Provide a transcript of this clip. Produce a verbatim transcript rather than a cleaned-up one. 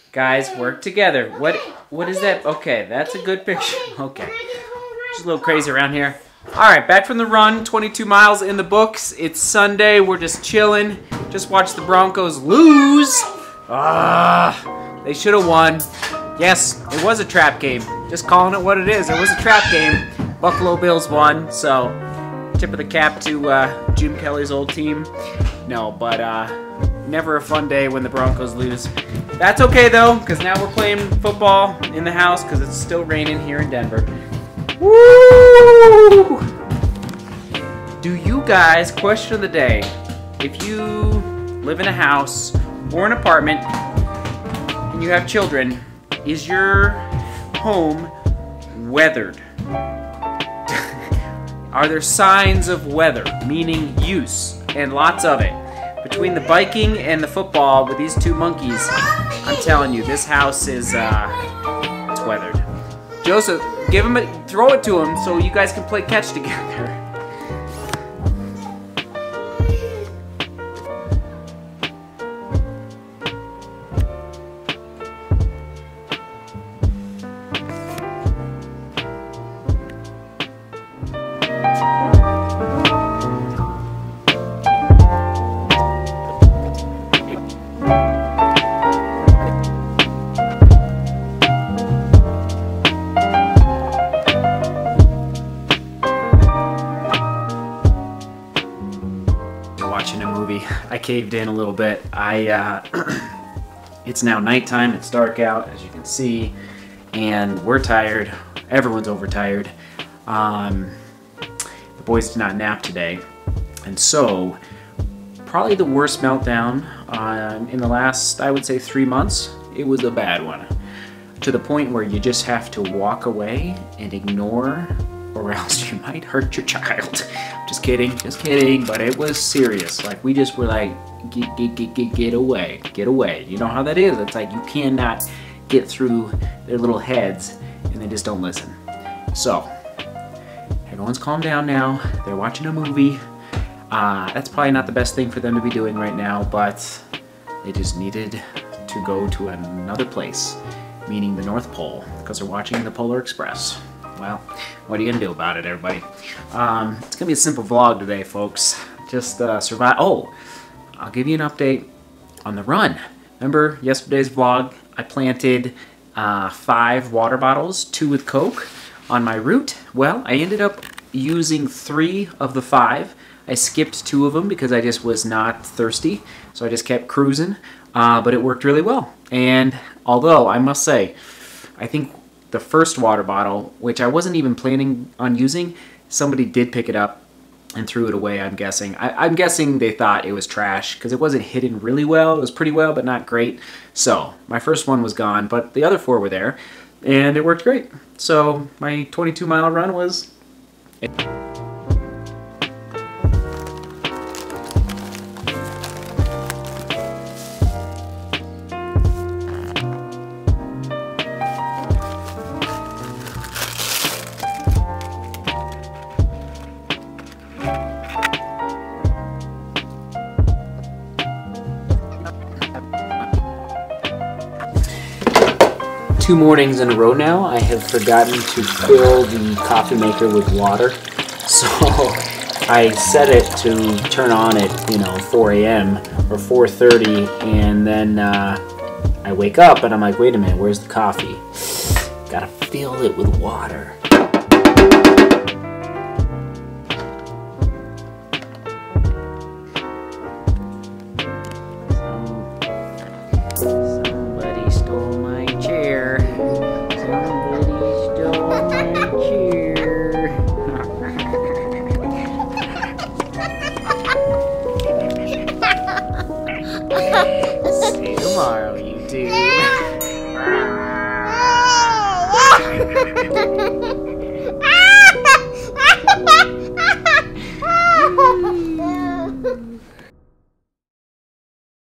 Guys, work together. What what is that? Okay, that's a good picture. Okay. Just a little crazy around here. Alright, back from the run. twenty-two miles in the books. It's Sunday. We're just chilling. Just watched the Broncos lose. Ah, they should have won. Yes, it was a trap game. Just calling it what it is. It was a trap game. Buffalo Bills won, so tip of the cap to uh, Jim Kelly's old team. No, but uh, never a fun day when the Broncos lose. That's okay though, because now we're playing football in the house because it's still raining here in Denver. Woo! Do you guys, question of the day, if you live in a house or an apartment and you have children, is your home weathered? Are there signs of weather, meaning use, and lots of it? Between the biking and the football with these two monkeys, I'm telling you, this house is, uh, it's weathered. Joseph, give him a, throw it to him so you guys can play catch together. Watching a movie. I caved in a little bit. I uh, it's now nighttime. It's dark out, as you can see, and we're tired. Everyone's overtired. Um, the boys did not nap today, and so probably the worst meltdown um, in the last, I would say, three months. It was a bad one, to the point where you just have to walk away and ignore, or else you might hurt your child. Just kidding, just kidding, but it was serious. Like, we just were like, get, get, get, get, get away, get away. You know how that is. It's like you cannot get through their little heads, and they just don't listen. So, everyone's calmed down now. They're watching a movie. Uh, that's probably not the best thing for them to be doing right now, but they just needed to go to another place, meaning the North Pole, because they're watching the Polar Express. Well, what are you gonna do about it, everybody? Um, it's gonna be a simple vlog today, folks. Just uh, survive. Oh, I'll give you an update on the run. Remember yesterday's vlog? I planted uh, five water bottles, two with Coke, on my route. Well, I ended up using three of the five. I skipped two of them because I just was not thirsty, so I just kept cruising. Uh, but it worked really well. And although I must say, I think the first water bottle, which I wasn't even planning on using, somebody did pick it up and threw it away, I'm guessing. I, I'm guessing they thought it was trash because it wasn't hidden really well. It was pretty well, but not great. So my first one was gone, but the other four were there, and it worked great. So my twenty-two mile run was... Two mornings in a row now, I have forgotten to fill the coffee maker with water. So I set it to turn on at, you know, four A M or four thirty, and then uh, I wake up and I'm like, wait a minute, where's the coffee? Gotta fill it with water. Somebody stole my chair. Somebody stole my chair. See you tomorrow, you two.